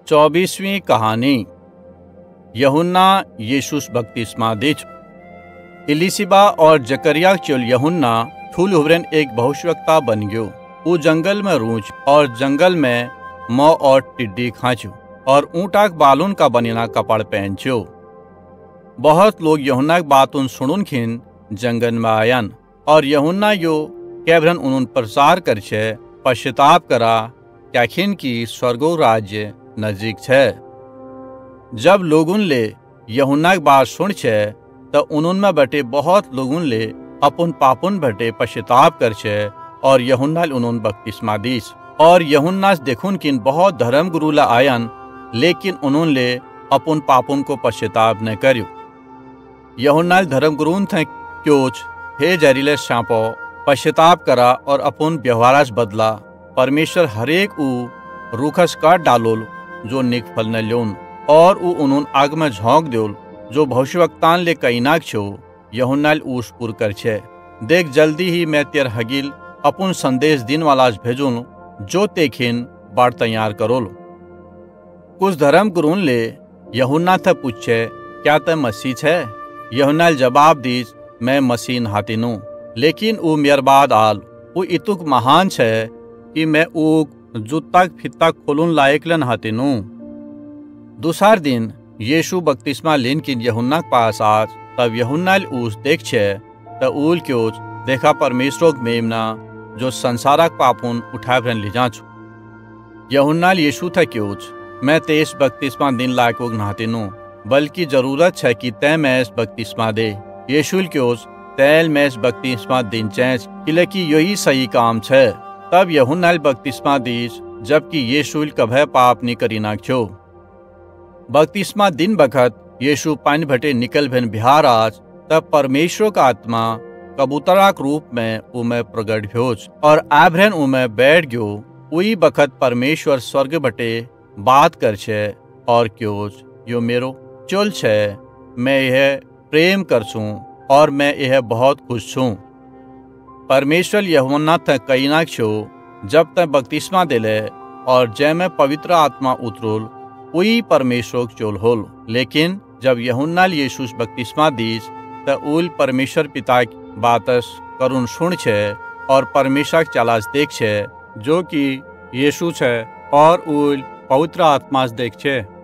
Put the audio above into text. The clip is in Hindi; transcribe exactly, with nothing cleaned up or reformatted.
चौबीसवीं कहानी। यूहन्ना यीशुस बपतिस्मा दीच। इलिशिबा और जकरिया चुल यूहन्ना थूल हुबरन एक भविष्यवक्ता बन गयो। वो जंगल में रूच और जंगल में मौ और टिड्डी खाचो और ऊँटाक बालून का बनिना कपड़ पहनचो। बहुत लोग यूहन्ना की बातुन सुनुन खिन जंगल में आयन और यूहन्ना यो कैभरन उन्होंने प्रचार कर छे पश्चाताप करा क्याखिन की स्वर्गो राज्य नजदीक छे। जब लोगुन ले यूहन्ना की बात सुन छे तो उन्होंने में बटे बहुत लोगुन ले अपन पापुन बटे पश्चाताप कर छे और यूहन्ना उन्होंने बपतिस्मा दीस। और यूहन्ना देखुन किन बहुत धर्म गुरु ला आयन, लेकिन उन्होंने ले अपन पापुन को पश्चाताप न कर्यो। यूहन्ना धर्म गुरुन थे क्योच हे जहरीले सांपो पश्चाताप करा और अपन व्यवहार बदला। परमेश्वर हरेक उ रूखस काट डालोल जो निक फल न ल्योन और उ उन्होंने आग में झोंक द्योल जो भविष्यवक्तान ले कैनाक छो। यूहन्ना ऊस पुर कर छे देख जल्दी ही मैं तेर हगिल अपन संदेश दिन वाला भेजून जो तेखिन बाढ़ तैयार करोल। कुछ धर्म गुरुन ले यूहन्ना थे पूछे क्या ते मसीह छे? यूहन्ना जवाब दीज मैं मसीह हाथिनू, लेकिन उ मेर बाद आल उ इतुक महान छे कि मैं ऊक जूता फित्ता खोलून लायक लन हाथिनू। दूसर दिन यीशु बपतिस्मा लेन किन यूहन्ना के पास आज तब यूहन्ना उस देख छे त उल क्योच देखा परमेश्वर मेमना जो संसारक पापुन उठाए भरन ले जाचो। यूहन्ना यीशु था क्योच मैं तेस बपतिस्मा दिन लायक नहातिनू, बल्कि जरूरत है कि तय मैस बपतिस्मा दे। यीशु क्योच तैल मैस बपतिस्मा दिन चैच कि यही सही काम छे। तब यूहन्ना बपतिस्मा दीस जबकि यीशु कभे पाप नहीं करी नाख्यो। बपतिस्मा दिन बखत यीशु पानी भटे निकल भेन बिहार आज तब परमेश्वर का आत्मा कबूतराक रूप में उमे प्रगट भ्योच और आभरन उमे बैठ गयो। उई बखत परमेश्वर स्वर्ग भटे बात कर छे और क्योच यो मेरो चुल छे, मैं यह प्रेम कर छूं और मैं यह बहुत खुश छूं। परमेश्वर यूहन्ना थे कैनाक छो जब तक बपतिस्मा दिले और जय में पवित्र आत्मा उतरोल उई परमेश्वर चोल होल। लेकिन जब यूहन्ना यीशु बपतिस्मा दीस त उल परमेश्वर पिता की बातस करुण सुन छे और परमेश्वर चलास देख छे जो कि यीशु छे और उल पवित्र आत्मा देख छे।